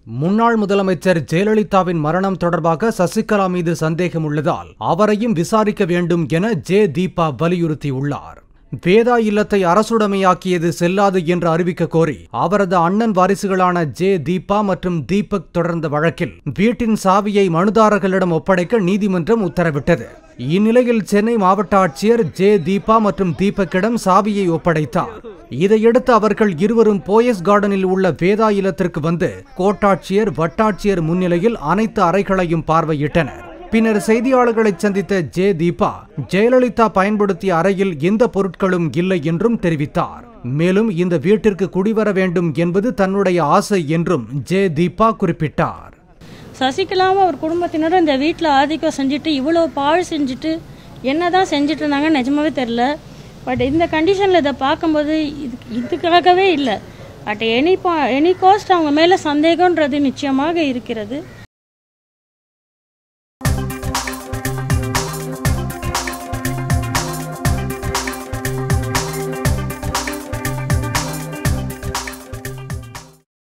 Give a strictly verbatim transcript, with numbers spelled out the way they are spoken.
முன்னாள் முதலமைச்சர் ஜெயலலிதாவின் மரணம் தொடர்பாக சசிகலா மீது சந்தேகம் உள்ளதால் அவரையும் விசாரிக்க வேண்டும் என ஜே தீபா வலியுறுத்தியுள்ளார். வேதா இல்லத்தை அரசுடைமையாக்கியது செல்லாது என்று அறிவிக்க கோரி அவரது அண்ணன் வாரிசுகளான ஜே தீபா மற்றும் தீபக் தொடர்ந்த வழக்கில் வீட்டின் சாவியை மனுதாரர்களிடம் ஒப்படைக்க நீதிமன்றம் உத்தரவிட்டது. இந்நிலையில் சென்னை மாவட்ட ஆட்சியர் ஜே தீபா மற்றும் தீபக்கிடம் சாவியை ஒப்படைத்தார். இதையடுத்து அவர்கள் இருவரும் போயஸ் கார்டனில் உள்ள வேதா இல்லத்திற்கு வந்து கோட்டாட்சியர் வட்டாட்சியர் முன்னிலையில் அனைத்து அறைகளையும் பார்வையிட்டனர். பின்னர் செய்தியாளர்களை சந்தித்த ஜே தீபா ஜெயலலிதா பயன்படுத்திய அறையில் எந்த பொருட்களும் இல்லை என்றும் தெரிவித்தார். மேலும் இந்த வீட்டிற்கு குடிவர வேண்டும் என்பது தன்னுடைய ஆசை என்றும் ஜே தீபா குறிப்பிட்டார். சசிகலாவும் அவர் குடும்பத்தினரும் இந்த வீட்டில் ஆதிக்கம் செஞ்சுட்டு இவ்வளோ பாழ் செஞ்சுட்டு என்னதான் செஞ்சுட்டு இருந்தாங்க நிஜமாவே தெரில. பட் இந்த கண்டிஷனில் இதை பார்க்கும்போது இது இதுக்காகவே இல்லை, பட் எனி பா எனி காஸ்ட் அவங்க மேலே சந்தேகன்றது நிச்சயமாக இருக்கிறது.